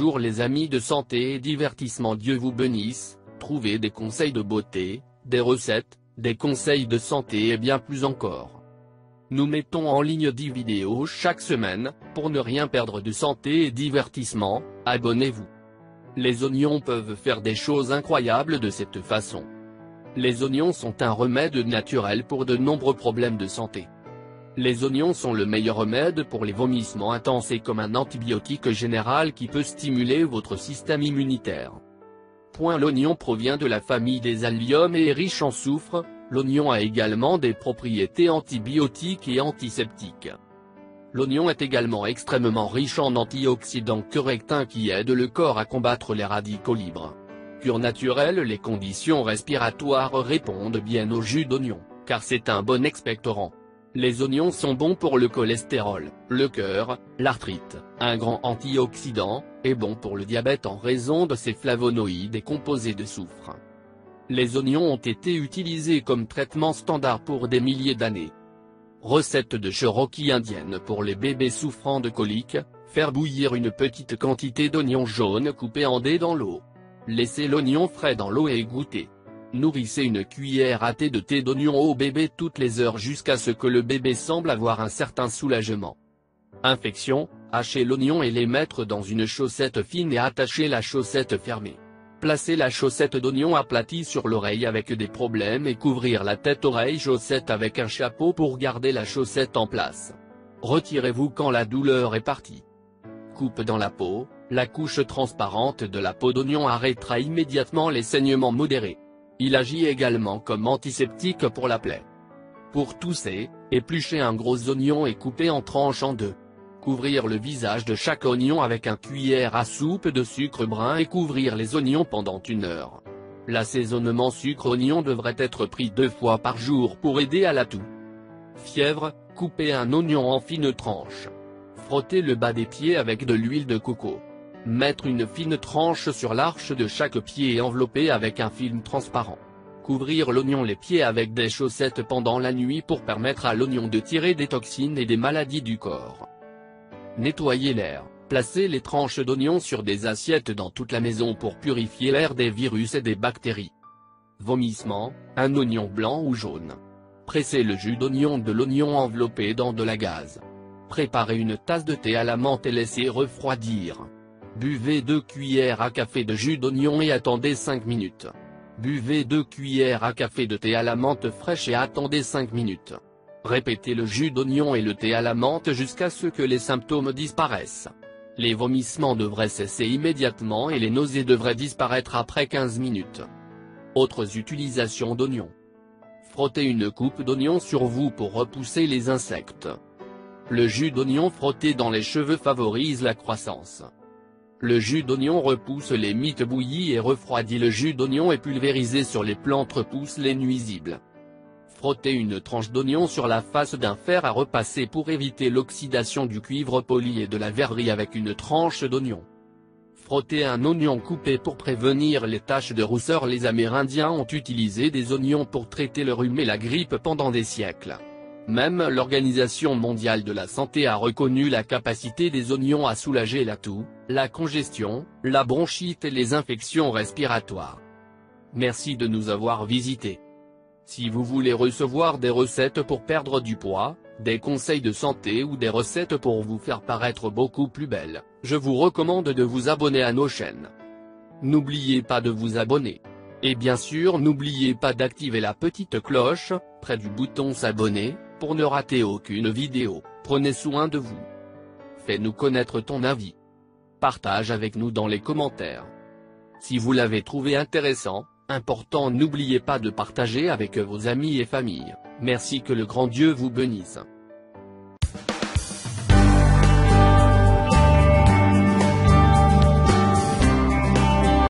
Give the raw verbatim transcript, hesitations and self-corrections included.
Bonjour les amis de santé et divertissement, Dieu vous bénisse. Trouvez des conseils de beauté, des recettes, des conseils de santé et bien plus encore. Nous mettons en ligne dix vidéos chaque semaine, pour ne rien perdre de santé et divertissement, abonnez-vous. Les oignons peuvent faire des choses incroyables de cette façon. Les oignons sont un remède naturel pour de nombreux problèmes de santé. Les oignons sont le meilleur remède pour les vomissements intenses et comme un antibiotique général qui peut stimuler votre système immunitaire. Point. L'oignon provient de la famille des alliums et est riche en soufre. L'oignon a également des propriétés antibiotiques et antiseptiques. L'oignon est également extrêmement riche en antioxydants correctins qui aident le corps à combattre les radicaux libres. Cure naturelle. Les conditions respiratoires répondent bien au jus d'oignon, car c'est un bon expectorant. Les oignons sont bons pour le cholestérol, le cœur, l'arthrite, un grand antioxydant, et bon pour le diabète en raison de ses flavonoïdes et composés de soufre. Les oignons ont été utilisés comme traitement standard pour des milliers d'années. Recette de Cherokee indienne pour les bébés souffrant de coliques: faire bouillir une petite quantité d'oignons jaunes coupés en dés dans l'eau. Laissez l'oignon frais dans l'eau et égoutter. Nourrissez une cuillère à thé de thé d'oignon au bébé toutes les heures jusqu'à ce que le bébé semble avoir un certain soulagement. Infection: hachez l'oignon et les mettre dans une chaussette fine et attachez la chaussette fermée. Placez la chaussette d'oignon aplatie sur l'oreille avec des problèmes et couvrir la tête-oreille-chaussette avec un chapeau pour garder la chaussette en place. Retirez-vous quand la douleur est partie. Coupe dans la peau: la couche transparente de la peau d'oignon arrêtera immédiatement les saignements modérés. Il agit également comme antiseptique pour la plaie. Pour tousser, épluchez un gros oignon et coupez en tranches en deux. Couvrir le visage de chaque oignon avec un cuillère à soupe de sucre brun et couvrir les oignons pendant une heure. L'assaisonnement sucre-oignon devrait être pris deux fois par jour pour aider à la toux. Fièvre: coupez un oignon en fines tranches. Frottez le bas des pieds avec de l'huile de coco. Mettre une fine tranche sur l'arche de chaque pied et envelopper avec un film transparent. Couvrir l'oignon les pieds avec des chaussettes pendant la nuit pour permettre à l'oignon de tirer des toxines et des maladies du corps. Nettoyer l'air: placez les tranches d'oignon sur des assiettes dans toute la maison pour purifier l'air des virus et des bactéries. Vomissement: un oignon blanc ou jaune. Pressez le jus d'oignon de l'oignon enveloppé dans de la gaze. Préparez une tasse de thé à la menthe et laissez refroidir. Buvez deux cuillères à café de jus d'oignon et attendez cinq minutes. Buvez deux cuillères à café de thé à la menthe fraîche et attendez cinq minutes. Répétez le jus d'oignon et le thé à la menthe jusqu'à ce que les symptômes disparaissent. Les vomissements devraient cesser immédiatement et les nausées devraient disparaître après quinze minutes. Autres utilisations d'oignon. Frottez une coupe d'oignon sur vous pour repousser les insectes. Le jus d'oignon frotté dans les cheveux favorise la croissance. Le jus d'oignon repousse les mites bouillies et refroidit. Le jus d'oignon est pulvérisé sur les plantes repousse les nuisibles. Frottez une tranche d'oignon sur la face d'un fer à repasser pour éviter l'oxydation du cuivre poli et de la verrerie avec une tranche d'oignon. Frottez un oignon coupé pour prévenir les taches de rousseur. Les Amérindiens ont utilisé des oignons pour traiter le rhume et la grippe pendant des siècles. Même l'Organisation mondiale de la santé a reconnu la capacité des oignons à soulager la toux, la congestion, la bronchite et les infections respiratoires. Merci de nous avoir visités. Si vous voulez recevoir des recettes pour perdre du poids, des conseils de santé ou des recettes pour vous faire paraître beaucoup plus belle, je vous recommande de vous abonner à nos chaînes. N'oubliez pas de vous abonner. Et bien sûr n'oubliez pas d'activer la petite cloche, près du bouton s'abonner, pour ne rater aucune vidéo. Prenez soin de vous. Fais-nous connaître ton avis. Partage avec nous dans les commentaires. Si vous l'avez trouvé intéressant, important, n'oubliez pas de partager avec vos amis et familles. Merci, que le grand Dieu vous bénisse.